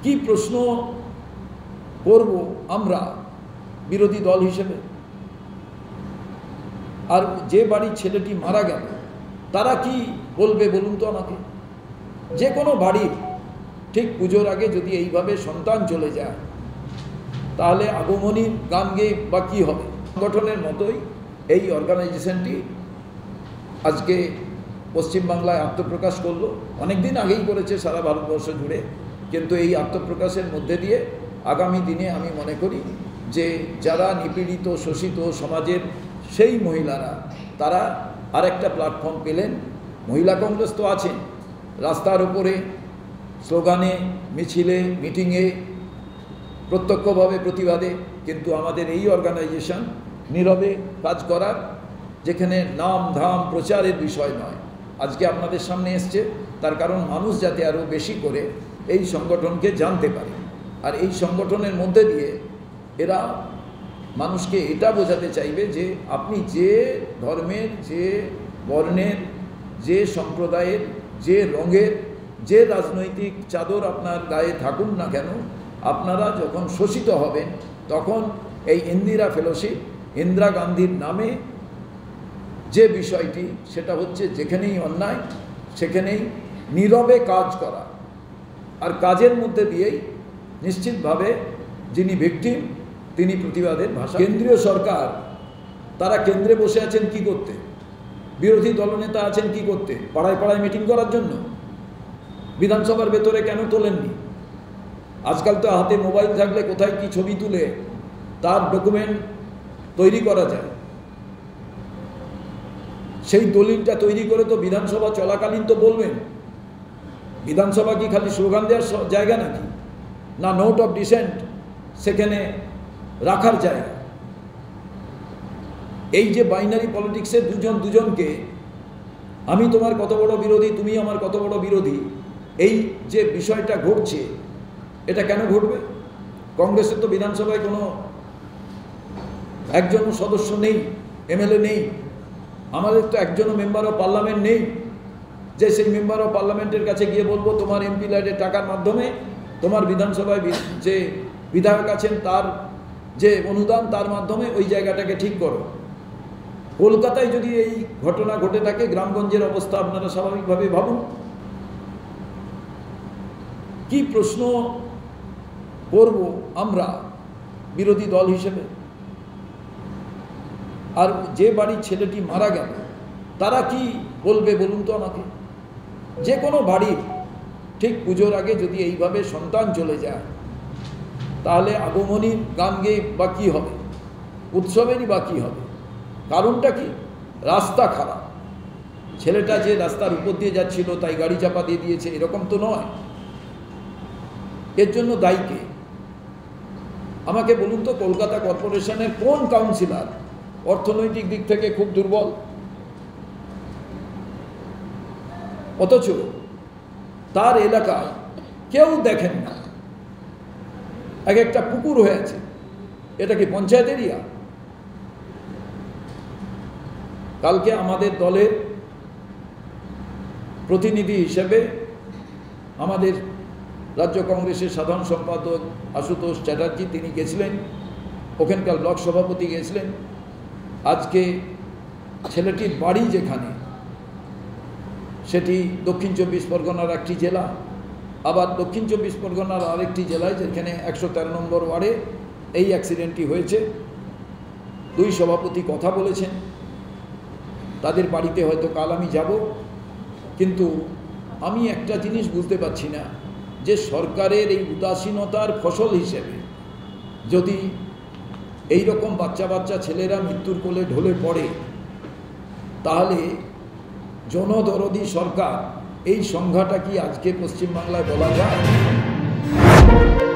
কি প্রশ্ন করব আমরা বিরোধী দল হিসেবে? আর যে বাড়ির ছেলেটি মারা গেল তারা কি বলবে বলুন তো আমাকে? যে কোনো বাড়ির ঠিক পুজোর আগে যদি এইভাবে সন্তান চলে যায় তাহলে আগমনীর গান গেয়ে বা কী হবে? সংগঠনের মতোই এই অর্গানাইজেশনটি আজকে পশ্চিমবাংলায় আত্মপ্রকাশ করলো। অনেক দিন আগেই করেছে সারা ভারতবর্ষ জুড়ে, কিন্তু এই আত্মপ্রকাশের মধ্যে দিয়ে আগামী দিনে আমি মনে করি যে যারা নিপীড়িত শোষিত সমাজের সেই মহিলারা তারা আরেকটা প্ল্যাটফর্ম পেলেন। মহিলা কংগ্রেস তো আছেন রাস্তার উপরে স্লোগানে, মিছিলে, মিটিংয়ে, প্রত্যক্ষভাবে প্রতিবাদে, কিন্তু আমাদের এই অর্গানাইজেশন নীরবে কাজ করার, যেখানে নাম ধাম প্রচারের বিষয় নয়, আজকে আপনাদের সামনে এসছে তার কারণ মানুষ যাতে আরও বেশি করে এই সংগঠনকে জানতে পারে। আর এই সংগঠনের মধ্যে দিয়ে এরা মানুষকে এটা বোঝাতে চাইবে যে আপনি যে ধর্মের, যে বর্ণের, যে সম্প্রদায়ের, যে রঙের, যে রাজনৈতিক চাদর আপনার গায়ে থাকুন না কেন, আপনারা যখন শোষিত হবেন তখন এই ইন্দিরা ফেলোশিপ, ইন্দিরা গান্ধীর নামে যে বিষয়টি, সেটা হচ্ছে যেখানেই অন্যায় সেখানেই নীরবে কাজ করা। আর কাজের মধ্যে দিয়েই নিশ্চিতভাবে যিনি ভিকটিম তিনি প্রতিবাদের ভাষা। কেন্দ্রীয় সরকার তারা কেন্দ্রে বসে আছেন কি করতে? বিরোধী দলনেতা আছেন কি করতে? পাড়ায় পাড়ায় মিটিং করার জন্য? বিধানসভার ভেতরে কেন তোলেননি? আজকাল তো হাতে মোবাইল থাকলে কোথায় কি ছবি তুলে তার ডকুমেন্ট তৈরি করা যায়। সেই দলিলটা তৈরি করে তো বিধানসভা চলাকালীন তো বলবেন। বিধানসভা কি খালি স্লোগান দেওয়ার জায়গা নাকি? না নোট অফ ডিসেন্ট সেখানে রাখার জায়গা? এই যে বাইনারি পলিটিক্সে দুজন দুজনকে, আমি তোমার কত বড় বিরোধী, তুমি আমার কত বড় বিরোধী, এই যে বিষয়টা ঘটছে এটা কেন ঘটবে? কংগ্রেসের তো বিধানসভায় কোনো একজনও সদস্য নেই, এমএলএ নেই। আমাদের তো একজনও মেম্বার অফ পার্লামেন্ট নেই যে সেই মেম্বার অফ পার্লামেন্টের কাছে গিয়ে বলবো তোমার এমপি ল্যাডের টাকার মাধ্যমে তোমার বিধানসভায় যে বিধায়ক আছেন তার যে অনুদান, তার মাধ্যমে ওই জায়গাটাকে ঠিক করো। কলকাতায় যদি এই ঘটনা ঘটে থাকে, গ্রামগঞ্জের অবস্থা আপনারা স্বাভাবিকভাবে ভাবুন। কি প্রশ্ন করব আমরা বিরোধী দল হিসেবে? আর যে বাড়ির ছেলেটি মারা গেল তারা কি বলবে বলুন তো আমাকে? যে কোনো বাড়ির ঠিক পুজোর আগে যদি এইভাবে সন্তান চলে যায় তাহলে আগমনীর গান গেয়ে বা কী হবে? উৎসবেরই বা কী হবে? কারণটা কি? রাস্তা খারাপ। ছেলেটা যে রাস্তার উপর দিয়ে যাচ্ছিল তাই গাড়ি চাপা দিয়ে দিয়েছে এরকম তো নয়। এর জন্য দায়ী কে? আমাকে বলুন তো, কলকাতা কর্পোরেশনের কোন কাউন্সিলর অর্থনৈতিক দিক থেকে খুব দুর্বল? অথচ তার এলাকায় কেউ দেখেন না, এক একটা পুকুর হয়েছে। এটা কি পঞ্চায়েত এরিয়া? কালকে আমাদের দলের প্রতিনিধি হিসেবে আমাদের রাজ্য কংগ্রেসের সাধারণ সম্পাদক আশুতোষ চ্যাটার্জি তিনি গেছিলেন, ওখানকার ব্লক সভাপতি গেছিলেন। আজকে ছেলেটির বাড়ি যেখানে, সেটি দক্ষিণ 24 পরগনার একটি জেলা, আবার দক্ষিণ 24 পরগনার আরেকটি জেলায় যেখানে 113 নম্বর ওয়ার্ডে এই অ্যাক্সিডেন্টটি হয়েছে। দুই সভাপতি কথা বলেছেন, তাদের বাড়িতে হয়তো কাল আমি যাব। কিন্তু আমি একটা জিনিস বুঝতে পারছি না যে সরকারের এই উদাসীনতার ফসল হিসেবে যদি এই রকম বাচ্চা বাচ্চা ছেলেরা মৃত্যুর কোলে ঢলে পড়ে, তাহলে জনদরদি সরকার এই সংজ্ঞাটা কি আজকে পশ্চিমবাংলায় বলা যায়?